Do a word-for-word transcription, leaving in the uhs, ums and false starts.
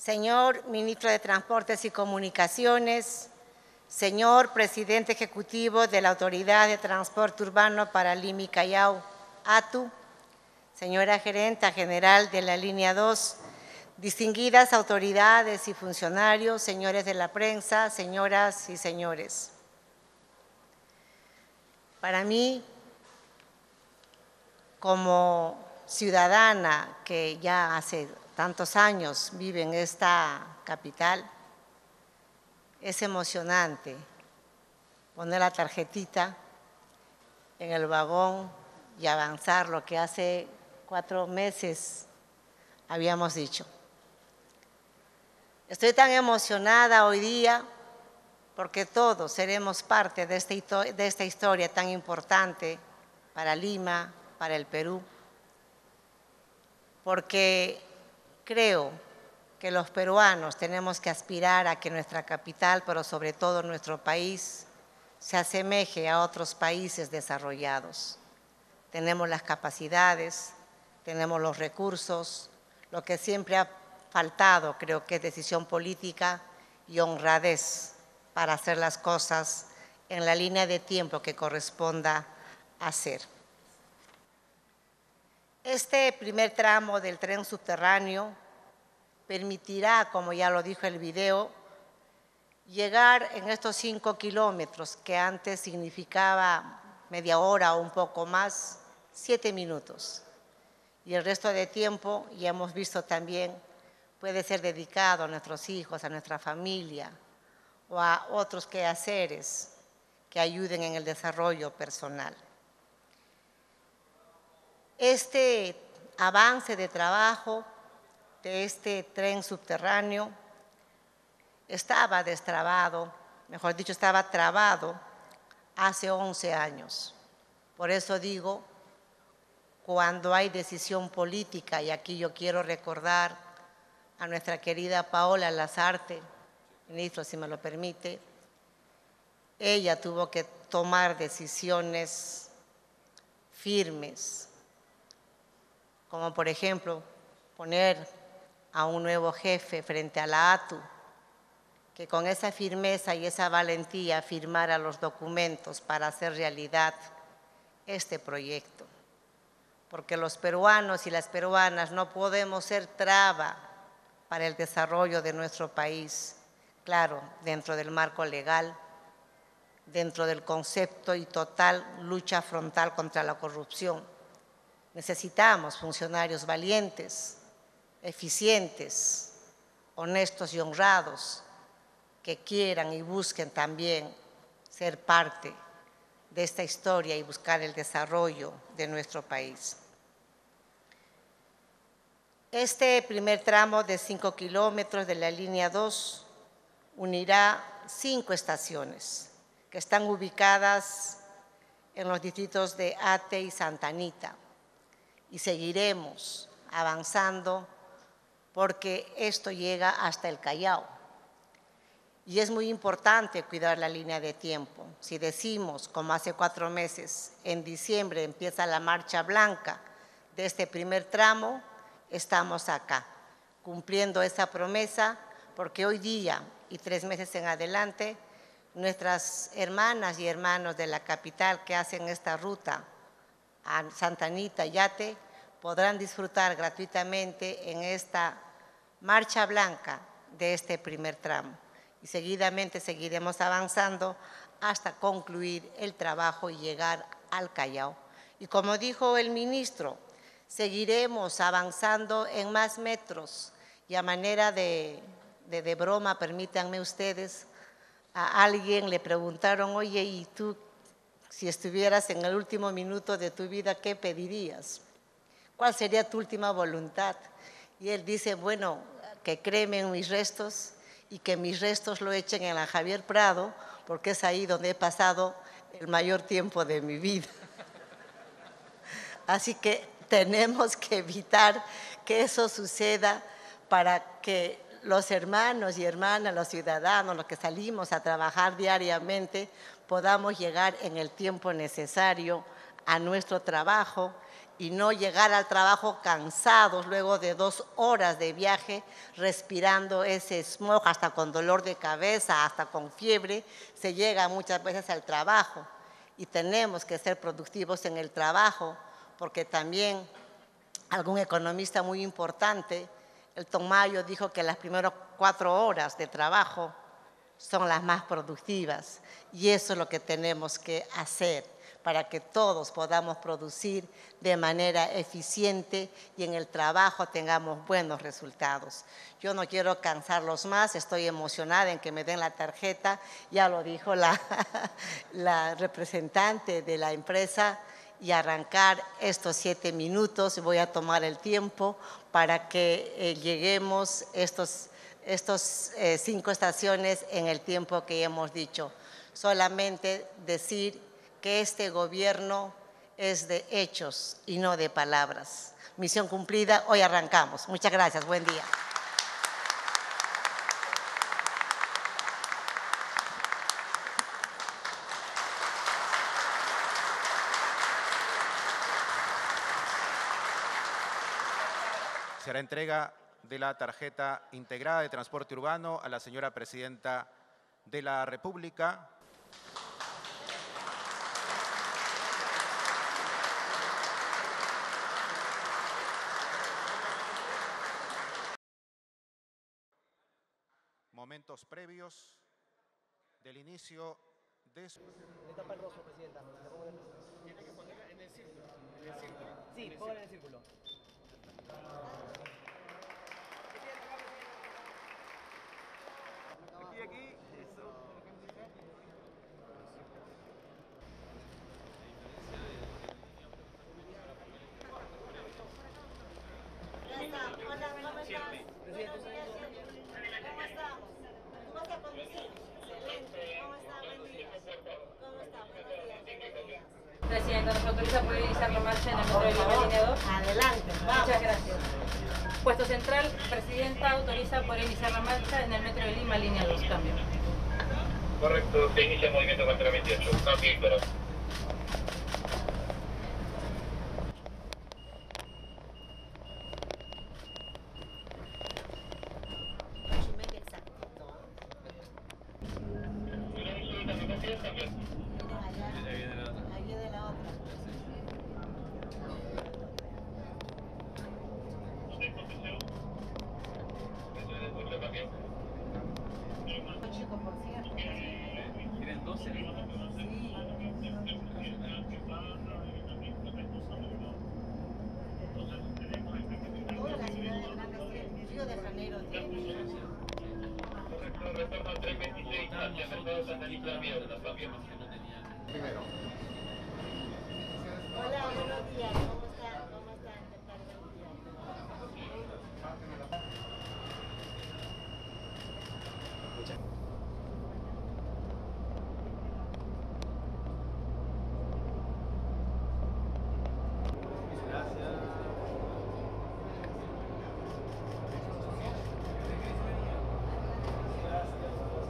señor ministro de Transportes y Comunicaciones, señor presidente ejecutivo de la Autoridad de Transporte Urbano para Lima y Callao, A T U, señora gerenta general de la línea dos, distinguidas autoridades y funcionarios, señores de la prensa, señoras y señores. Para mí, como ciudadana que ya hace tantos años vive en esta capital, es emocionante poner la tarjetita en el vagón y avanzar lo que hace cuatro meses habíamos dicho. Estoy tan emocionada hoy día porque todos seremos parte de esta, de esta historia tan importante para Lima, para el Perú, porque creo que los peruanos tenemos que aspirar a que nuestra capital, pero sobre todo nuestro país, se asemeje a otros países desarrollados. Tenemos las capacidades, tenemos los recursos, lo que siempre ha faltado creo que es decisión política y honradez para hacer las cosas en la línea de tiempo que corresponda hacer. Este primer tramo del tren subterráneo permitirá, como ya lo dijo el video, llegar en estos cinco kilómetros que antes significaba media hora o un poco más, siete minutos. Y el resto de tiempo, ya hemos visto también, puede ser dedicado a nuestros hijos, a nuestra familia o a otros quehaceres que ayuden en el desarrollo personal. Este avance de trabajo de este tren subterráneo estaba destrabado, mejor dicho, estaba trabado hace once años. Por eso digo, cuando hay decisión política, y aquí yo quiero recordar a nuestra querida Paola Lazarte, ministro, si me lo permite, ella tuvo que tomar decisiones firmes, como por ejemplo poner a un nuevo jefe frente a la A T U, que con esa firmeza y esa valentía firmara los documentos para hacer realidad este proyecto. Porque los peruanos y las peruanas no podemos ser traba para el desarrollo de nuestro país, claro, dentro del marco legal, dentro del concepto y total lucha frontal contra la corrupción. Necesitamos funcionarios valientes, eficientes, honestos y honrados, que quieran y busquen también ser parte de esta historia y buscar el desarrollo de nuestro país. Este primer tramo de cinco kilómetros de la línea dos unirá cinco estaciones que están ubicadas en los distritos de Ate y Santa Anita. Y seguiremos avanzando porque esto llega hasta el Callao. Y es muy importante cuidar la línea de tiempo. Si decimos, como hace cuatro meses, en diciembre empieza la marcha blanca de este primer tramo, estamos acá, cumpliendo esa promesa, porque hoy día y tres meses en adelante, nuestras hermanas y hermanos de la capital que hacen esta ruta a Santa Anita y Ate podrán disfrutar gratuitamente en esta marcha blanca de este primer tramo. Y seguidamente seguiremos avanzando hasta concluir el trabajo y llegar al Callao. Y como dijo el ministro, seguiremos avanzando en más metros y a manera de, de, de broma, permítanme ustedes, a alguien le preguntaron, oye, ¿y tú si estuvieras en el último minuto de tu vida, qué pedirías? ¿Cuál sería tu última voluntad? Y él dice, bueno, que cremen mis restos y que mis restos lo echen en la Javier Prado, porque es ahí donde he pasado el mayor tiempo de mi vida. Así que tenemos que evitar que eso suceda para que los hermanos y hermanas, los ciudadanos, los que salimos a trabajar diariamente, podamos llegar en el tiempo necesario a nuestro trabajo y no llegar al trabajo cansados luego de dos horas de viaje, respirando ese smog, hasta con dolor de cabeza, hasta con fiebre, se llega muchas veces al trabajo. Y tenemos que ser productivos en el trabajo, porque también algún economista muy importante, el Tomayo, dijo que las primeras cuatro horas de trabajo son las más productivas. Y eso es lo que tenemos que hacer, para que todos podamos producir de manera eficiente y en el trabajo tengamos buenos resultados. Yo no quiero cansarlos más, estoy emocionada en que me den la tarjeta, ya lo dijo la, la representante de la empresa, y arrancar estos siete minutos. Voy a tomar el tiempo para que eh, lleguemos estos, estos eh, cinco estaciones en el tiempo que hemos dicho. Solamente decir que este gobierno es de hechos y no de palabras. Misión cumplida, hoy arrancamos. Muchas gracias, buen día. Será entrega de la tarjeta integrada de transporte urbano a la señora Presidenta de la República. Momentos previos del inicio de su... Le tapa el rostro, Presidenta. Tiene que ponerla en el círculo. En el círculo. Sí, ponla en el círculo. Aquí, aquí. Eso. Hola, ¿cómo estás? ¿Cómo estamos? ¿Tú vas a conducir? Excelente. ¿Cómo está? Buen día. ¿Cómo está? Buenos días. Buenos días. Presidenta, ¿nos autoriza poder iniciar la marcha en el metro de Lima, línea dos? Adelante, vamos. Muchas gracias. Puesto central, Presidenta, autoriza poder iniciar la marcha en el metro de Lima, línea dos. Cambio. Correcto, se inicia el movimiento contra veintiocho. Cambio y pero. Tienen doce. Todas las ciudades grandes, Río de Janeiro tiene. Correcto, retorno trescientos veintiséis hacia Mercado Santa Anita Mierda. Cambio. Hola, buenos días.